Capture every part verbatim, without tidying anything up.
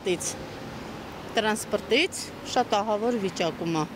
տրանսպորտից։ Տրանսպորտից շատ ահավոր վիճակում է։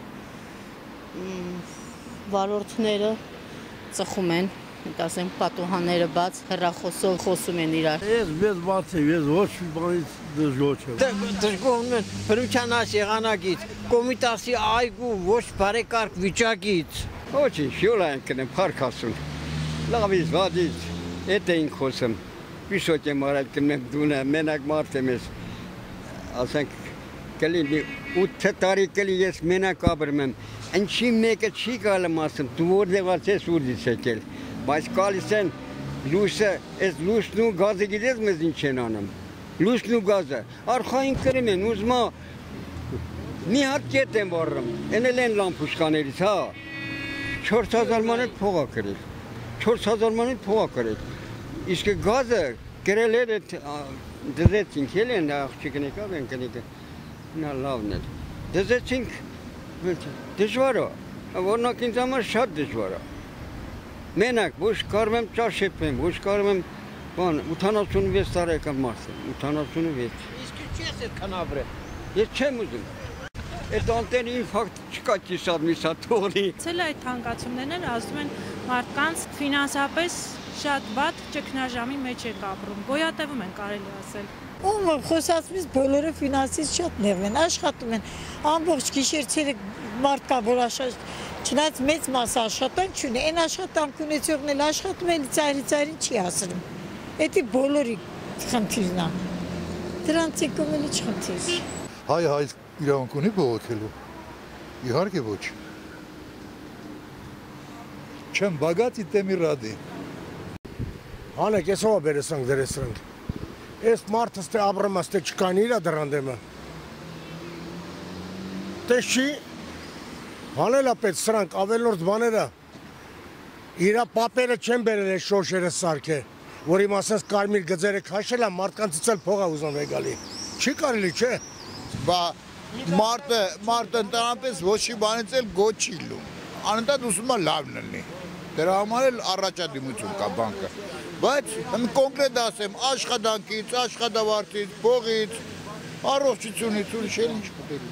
Վարորդները ծխում են, ասեմ, պատուհանները բաց, հեռախոսով խոսում են իրար։ Ես մեզ բաց եմ, ես ոչ մի բանից դժգոհ չեմ։ Դժգոհում են բնությանաշ եղանակից, Կոմիտասի այգու ոչ բարեկարգ վիճակից։ Ոչինչ, յոլա են կնեմ, փառք Աստծուն։ Լավից, վատից, էդ էինք խոսում։ Հիշոտ եմ արել կնեմ դունը, մենակ մարդ եմ ես, ասենք, կլինի ութ տարի կլի ես մենակ ապրում եմ, ինչի մեկը չի գալում ասում, դու որտեղից ես ուզից եկել, բայց գալիս են լույսը, այս լույսն ու գազը գիտես մեզ ինչ են անում, լույսն ու գազը, արխային կրում են, ուզմա մի հատ կետ են վառում, են էլ են լամպուշկաներից, հա, չորս հազար մանետ փող ա կրել, չորս հազար մանետ փող ա կրել, իսկ գազը կրել էր դզեցինք, էլ են աղջիկն եկավ են կնիկը, նա լավն էր, դզեցինք, դժվար է, որնակ ինձ համար շատ դժվար է, մենակ, ոչ կարում եմ ճաշեպեմ, ոչ կարում եմ, բան, ութանասունվեց տարեկան մարդ եմ, ութանասունվեց։ Իսկ ինչ ես էդ քանաբրել։ Ես չեմ ուզում, այդ անտենի ինֆակտ չկա կիսատ միսատ թողնի։ Ցել այդ հանգացումներն ազդում են մարդկանց ֆինանսապես շատ վատ ճգնաժամի մեջ եք ապրում, գոյատևում են կարելի ասել։ Ում խոսածից բոլորը ֆինանսից շատ նեղվ են, աշխատում են, ամբողջ գիշերցերը մարդ կա, որ չնայած մեծ մասը աշխատանք չունի, այն աշխատանք ունեցողն էլ աշխատում էլ ծայրի ծայրին չի հասնում, էդի բոլորի խնդիրն է, դրանց եկում էլ իչ խնդիր։ Հայ հայ իրավունք ունի բողոքելու, իհարկե ոչ, չեմ բագացի տեմի ռադի։ Հանեք, ես հո բերեսանք դերեսրանք, ես մարդս թե ապրում աստ է չկան իրա դրան դեմը, տես չի, հանել ապետ սրանք ավելորդ բաները, իրա պապերը չեն բերել է շոշերը սարք է, որ իմ ասենց կարմիր գծերը կաշել է, մարդկանցից էլ փող է ուզում վեգալի, չի կարելի չէ։ Բա մարդը, մարդը ընտանապես ոչ մի բանից էլ գոչ չի լում, անընդհատ ուզում է լավն լինի, դրա համար էլ առաջադիմություն կա բանկը, բայց կոնկրետ ասեմ, աշխատանքից, աշխատավարձից, փողից, առողջությունից, ուրիշ էլ ինչ կտել։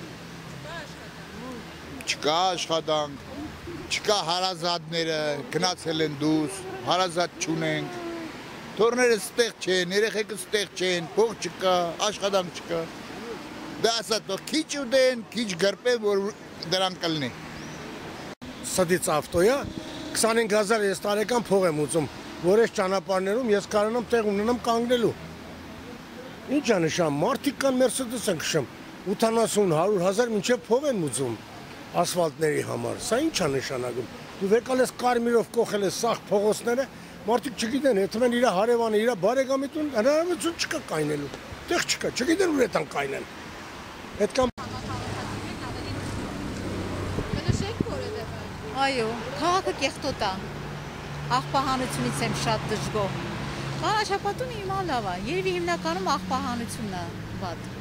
Չկա աշխատանք, չկա հարազատները, գնացել են դուրս, հարազատ չունենք, թորները ստեղ չեն, երեխեքը ստեղ չեն, փող չկա, աշխատանք չկա։ Դա ասած թող քիչ ուտեն, քիչ գրպեն, որ դրան կլինի։ Սդից ավտոյա, քսանհինգ հազար ես տարեկան փող եմ ուծում, որ ես ճանապարհներում ես կարողանամ տեղ ունենամ կանգնելու։ Ինչ է նշան, մարդիկ կան Մերսեդես են քշում, ութանասուն հարյուր հազար մինչև փող են ուծում ասֆալտների համար, սա ինչ է նշանակում։ Դու եկալ ես կարմիրով կողել ես սաղ փողոցները, մարդիկ չգիտեն, եթե իր հարևանը, իր բարեկամիտուն հնարավորություն չկա կայնելու, տեղ չկա, չգիտեն ուր էտան կայնեն։ Պետք է Այո, քաղաքը կեղտոտ է, աղբահանությունից եմ շատ դժգոհ, կանաչապատուն հիմա լավ է, երևի հիմնականում աղբահանությունն է վատ։